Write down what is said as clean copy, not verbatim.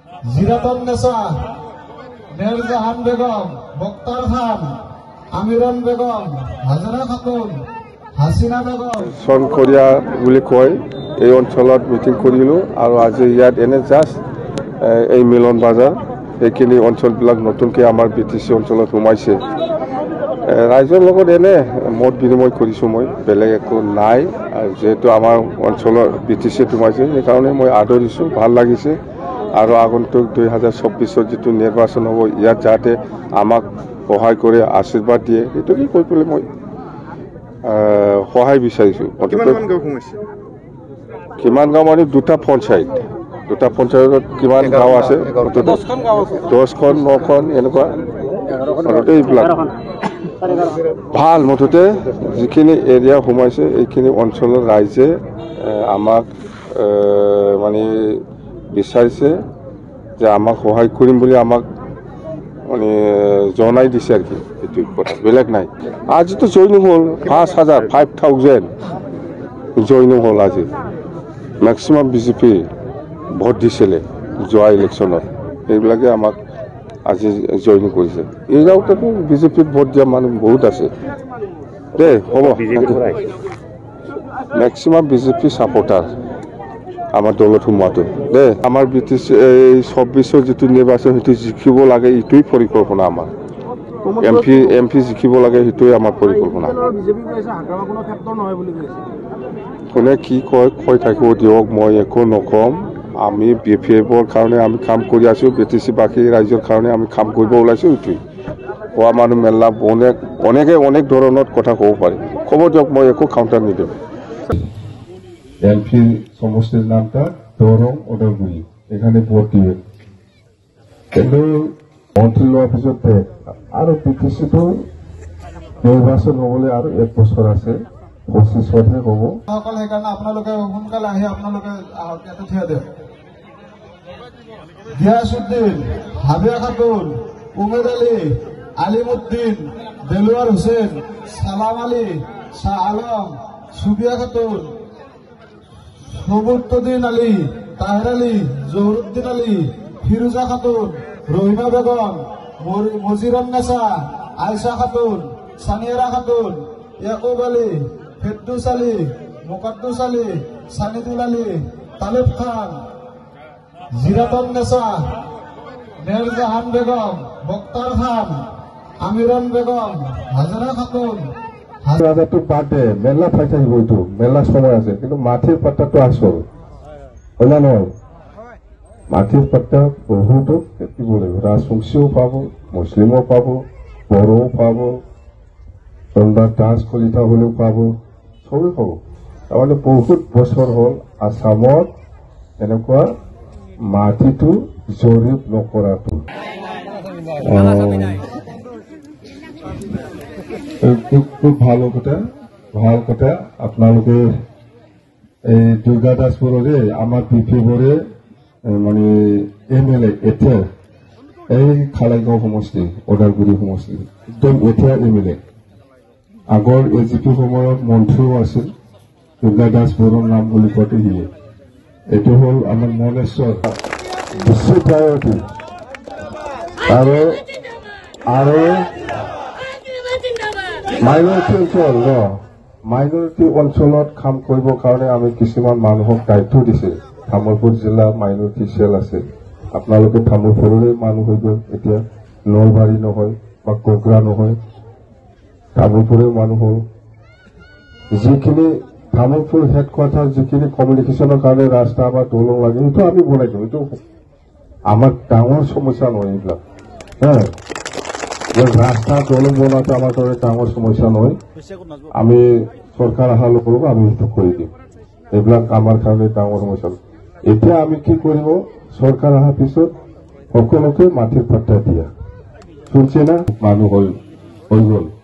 জিরাতন নেসা, নেরজাহান বেগম, বক্তার খান, আমিরন বেগম, হাজরা খাতুন, হাসিনা বেগম। চনকৰীয়া বুলি কয় এই অঞ্চলত মিটিং কৰিলোঁ আৰু আজি ইয়াত এনে জাষ্ট এই মিলন বাজাৰ এইখিনি অঞ্চলবিলাক নতুনকৈ আমাৰ BTC অঞ্চলত সোমাইছে। ৰাইজৰ লগত এনে মত বিনিময় কৰিছোঁ মই, বেলেগ একো নাই। আৰু যিহেতু আমাৰ অঞ্চলৰ BTCত সোমাইছে সেইকাৰণে মই আদৰিছোঁ, ভাল লাগিছে। আৰু আগন্তুক 2024 যিটো নিৰ্বাচন হ'ব ইয়াত যাতে আমাক সহায় কৰে, আশীৰ্বাদ দিয়ে, সেইটোকে কৈ পেলাই মই সহায় বিচাৰিছোঁ। কিমান গাঁও মানে দুটা পঞ্চায়তত কিমান গাঁও আছে? 10খন 9খন এনেকুৱা মুঠতে এইবিলাক ভাল। মুঠতে যিখিনি এৰিয়া সোমাইছে এইখিনি অঞ্চলৰ ৰাইজে আমাক মানে বিচাৰিছে যে আমাক সহায় কৰিম বুলি আমাক মানে জনাই দিছে আৰু কি, এইটো কথা, বেলেগ নাই। আজিতো জইনিং হ'ল 5,000 জইনিং হ'ল আজি। মেক্সিমাম BJP ভোট দিছিলে যোৱা ইলেকশ্যনত, সেইবিলাকে আমাক আজি জইনিং কৰিছে। এই গাঁৱতো BJPত ভোট দিয়া মানুহ বহুত আছে দেই। হ'ব, মেক্সিমাম BJP ছাপোৰ্টাৰ আমাৰ দলত সোমোৱাটো দেই। আমাৰ BTC এই 24ৰ যিটো নিৰ্বাচন সেইটো জিকিব লাগে, এইটোৱেই পৰিকল্পনা আমাৰ। MP জিকিব লাগে, সেইটোৱে আমাৰ পৰিকল্পনা। কোনে কি কৈ থাকিব দিয়ক, মই একো নকম। আমি BPFৰ কাৰণে আমি কাম কৰি আছোঁ, BTC বাকী ৰাইজৰ কাৰণে আমি কাম কৰিব ওলাইছোঁ। এইটোৱেই কোৱা মানুহ মেলা অনেক ধৰণৰ কথা ক'ব পাৰি। ক'ব দিয়ক, মই একো কাউণ্টাৰ নিদিওঁ। MP সমষ্টির নামটা দরং ওদালগুড়ি, এখানে ভোট দিবে। কিন্তু মন্ত্রী লোৱাৰ পিছতে আৰু BTCটো নিৰ্বাচন হ'বলৈ আৰু 1 বছৰ আছে, 25তহে হ'ব। সেইকাৰণে আপোনালোকে সোনকালে আহি আপোনালোকে ইয়াতে থিয় দিয়ক। গিয়াসউদ্দিন, হাবিয়া খাতুন, উমেদ আলী, আলিমুদ্দিন, দেলোয়ার হোসেন, সালাম আলী, শাহ আলম, সুবিয়া খাতুন, সবুদ্দিন আলী, তাহের আলী, জহুরুদ্দিন আলী, ফিরোজা খাতুন, রহিমা বেগম, মজিরন্নেসা, আয়সা খাতুন, সানিয়ারা খাতুন, ইয়াকুব আলী, ফেরদৌস আলী, মুকদ্দুস আলী, সানিদুল আলী, তালেব খান, জিরাতন্নেসা, নেরজাহান বেগম, বক্তার খান, আমিরন বেগম, হাজরা খাতুন। রাজাটো বাদে মেলা ঠাই থাকিব, এইটো মেলা সময় আছে, কিন্তু মাটিৰ পাত্তাটো আসল হয় না নহয়? মাটিৰ পাত্তা বহুতো দিব লাগিব। ৰাজবংশীও পাব, মুছলিমো পাব, বড়োও পাব, দাস কলিতা হলেও পাব, চবেই পাব। তাৰমানে বহুত বছৰ হ'ল আসামত এনেকুৱা মাটিটো জৰীপ নকৰাটো। খুব ভাল কথা। আপোনালোকে এই দুৰ্গা দাসপুৰৰে আমাৰ BPFৰে মানে MLA এতিয়া এই খালাইগাঁও সমষ্টি, ওদালগুৰি সমষ্টি একদম এতিয়া MLA। আগৰ AGP সময়ত মন্ত্ৰীও আছিল, দুৰ্গা দাসপুৰৰ নাম বুলি কওঁতে সিয়ে। এইটো হ'ল আমাৰ মনেশ্বৰ বেছি প্ৰায়ৰিটি। আৰু মাইনৰিটি অঞ্চলত কাম কৰিবৰ কাৰণে আমি কিছুমান মানুহক দায়িত্ব দিছে। তামোলপুৰ জিলা মাইনৰিটি চেল আছে, আপোনালোকে তামোলপুৰৰে মানুহ হৈ গ'ল, এতিয়া নলবাৰী নহয় বা কোকৰা নহয়, তামোলপুৰে মানুহ হ'ল। যিখিনি তামোলপুৰ হেডকোৱাৰ্টাৰ যিখিনি কমিউনিকেশ্যনৰ কাৰণে ৰাস্তা বা দলং লাগে, সেইটো আমি বনাই দিওঁ। এইটো আমাৰ ডাঙৰ সমস্যা নহয় এইবিলাক। ৰাস্তা দলং বনোৱাটো আমাৰ কাৰণে ডাঙৰ সমস্যা নহয়। আমি চৰকাৰ অহাৰ লগে লগে আমি সেইটো কৰি দিম। এইবিলাক আমাৰ কাৰণে ডাঙৰ সমস্যা। এতিয়া আমি কি কৰিব, চৰকাৰ অহাৰ পিছত সকলোকে মাটিৰ পাত্তা দিয়া, শুনছে না? মানুহ হৈ গ'ল।